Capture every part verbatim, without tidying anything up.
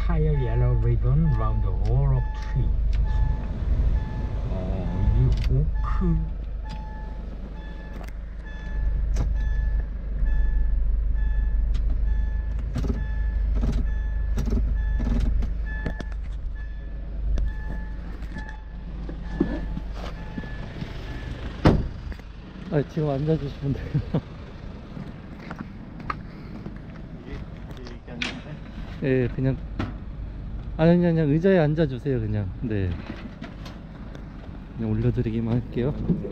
tie a yellow ribbon round the whole of tree. 어, 이 오크. 아, 지금 앉아주시면 돼요. 이게 앉는데? 예, 그냥 아니 아니 그냥 의자에 앉아주세요. 그냥 네, 그냥 올려드리기만 할게요.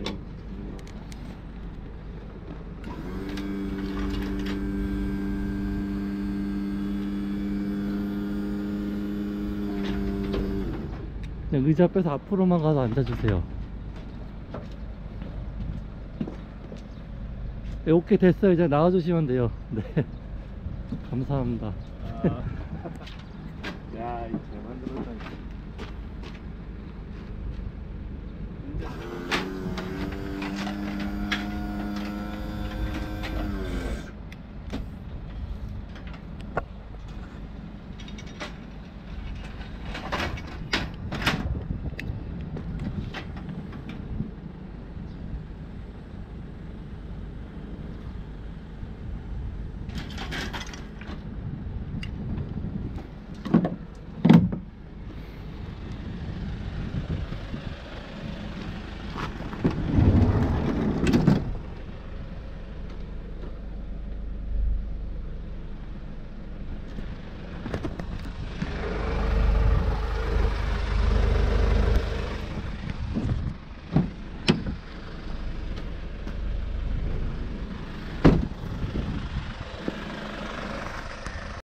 그냥 의자 빼서 앞으로만 가서 앉아주세요. 네, 오케이 됐어요. 이제 나와주시면 돼요. 네, 감사합니다. 아. 야, 이거 잘 만들었다니까.